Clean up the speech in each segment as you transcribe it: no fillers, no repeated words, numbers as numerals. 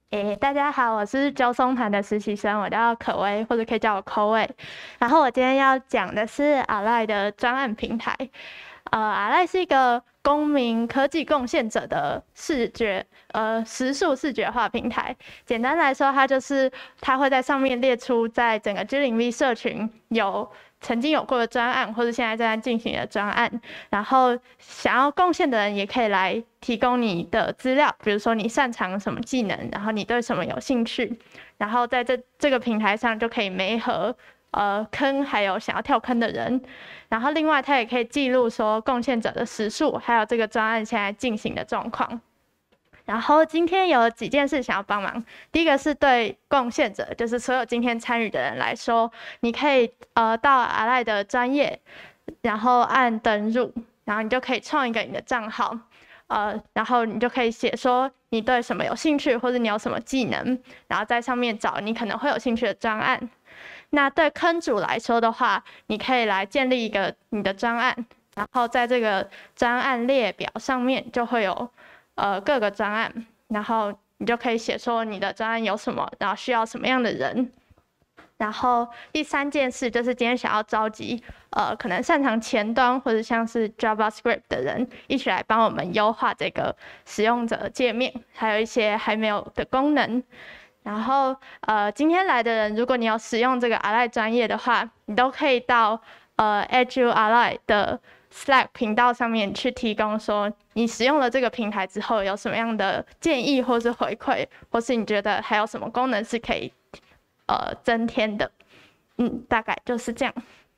大家好，我是九松团的实习生，我叫可薇，或者可以叫我 Koei。然后我今天要讲的是 Ally 的专案平台。Ally 是一个公民科技贡献者的时数视觉化平台。简单来说，它会在上面列出在整个 G0V 社群曾经有过的专案，或者现在正在进行的专案，然后想要贡献的人也可以来提供你的资料，比如说你擅长什么技能，然后你对什么有兴趣，然后在这个平台上就可以媒合坑，还有想要跳坑的人，然后另外它也可以记录说贡献者的时数，还有这个专案现在进行的状况。然后今天有几件事想要帮忙。第一个是对贡献者，就是所有今天参与的人来说，你可以到 Ally 的专页，然后按登入，然后你就可以创一个你的账号，然后你就可以写说你对什么有兴趣，或者你有什么技能，然后在上面找你可能会有兴趣的专案。那对坑主来说的话，你可以来建立一个你的专案，然后在这个专案列表上面就会有各个专案，然后你就可以写说你的专案有什么，然后需要什么样的人。然后第三件事就是今天想要召集可能擅长前端或者像是 JavaScript 的人一起来帮我们优化这个使用者界面，还有一些还没有的功能。然后今天来的人，如果你有使用这个 Ally 专业的话，你都可以到Edu Ally 的 Slack 频道上面去提供说你使用了这个平台之后有什么样的建议或是回馈，或是你觉得还有什么功能是可以增添的。大概就是这样。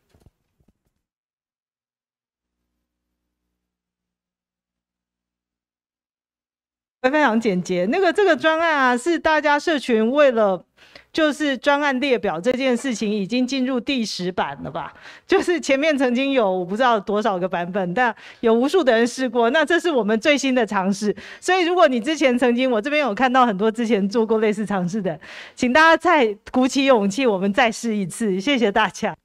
非常简洁。这个专案啊，是大家社群为了就是专案列表这件事情已经进入第10版了吧？就是前面曾经有我不知道多少个版本，但有无数的人试过。那这是我们最新的尝试。所以如果你之前我这边有看到很多之前做过类似尝试的，请大家再鼓起勇气，我们再试一次。谢谢大家。